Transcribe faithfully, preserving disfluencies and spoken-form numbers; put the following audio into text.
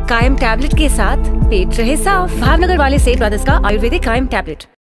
कायम टैबलेट के साथ पेट रहे साफ। भावनगर वाले सेठ ब्रदर्स का आयुर्वेदिक कायम टैबलेट।